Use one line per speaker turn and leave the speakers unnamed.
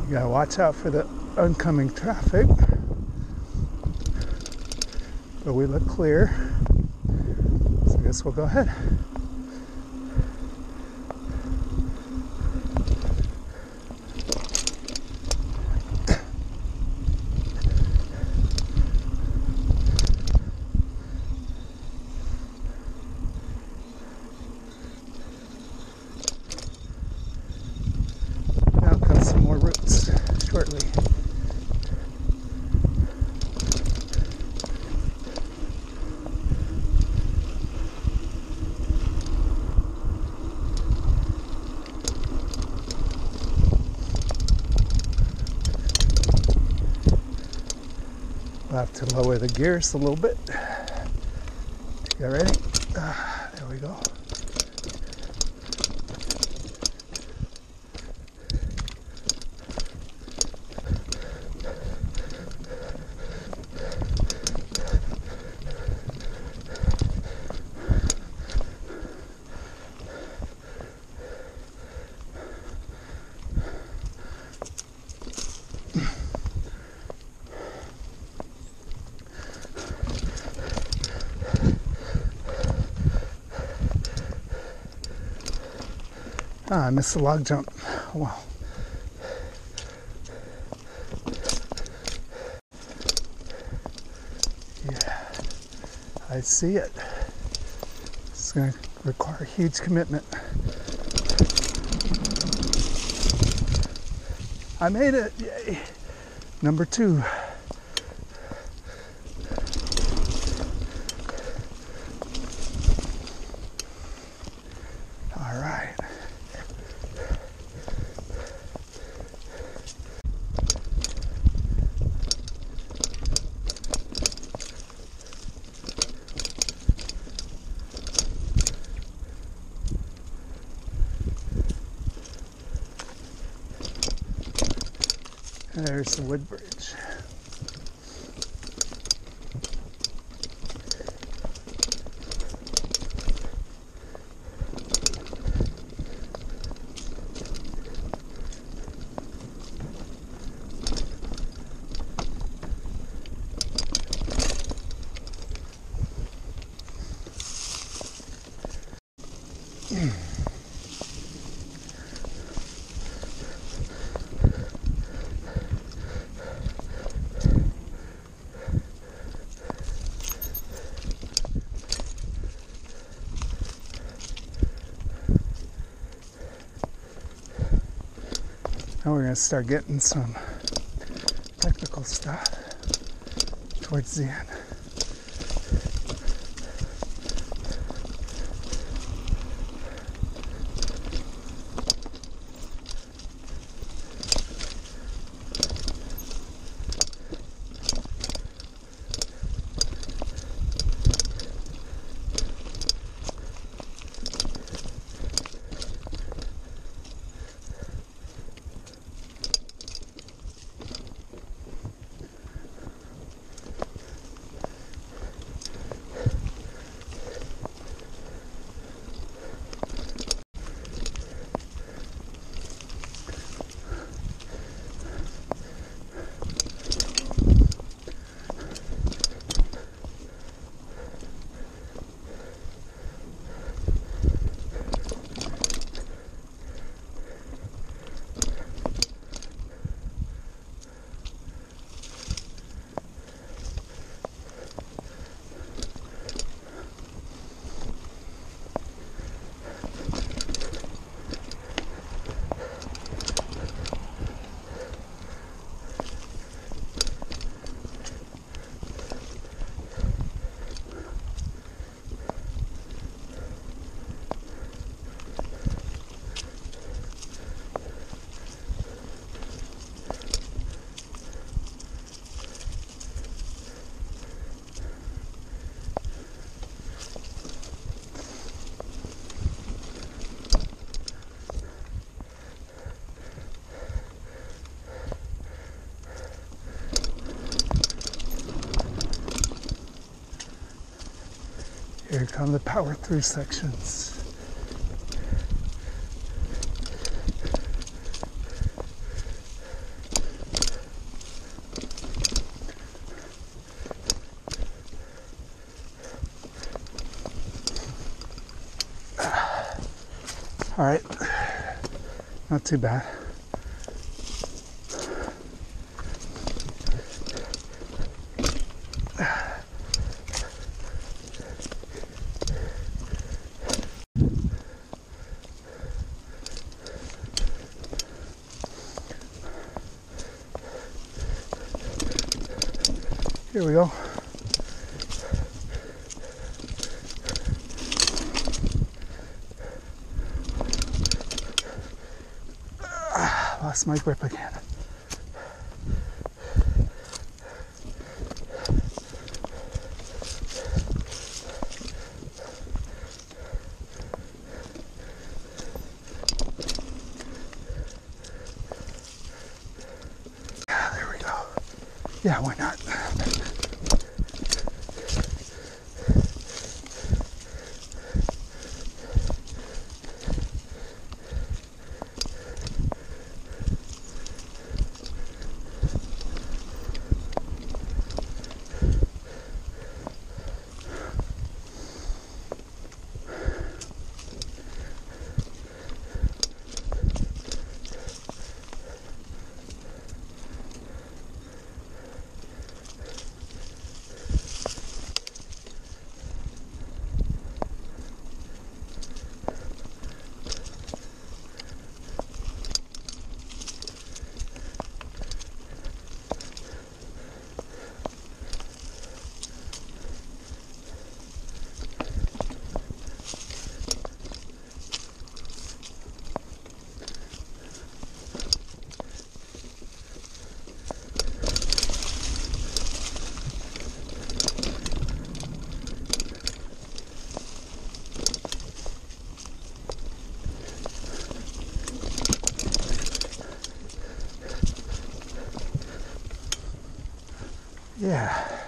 You gotta watch out for the oncoming traffic. But we look clear. So I guess we'll go ahead. Now comes some more routes shortly. We'll have to lower the gears a little bit. You ready? There we go. I missed the log jump. Oh, wow. Yeah, I see it. It's going to require a huge commitment. I made it. Yay. Number 2. All right. And there's the wood bridge. Now we're going to start getting some technical stuff towards the end. Here come the power through sections. All right, not too bad. Here we go. Lost my grip again. There we go. Yeah, why not? Yeah.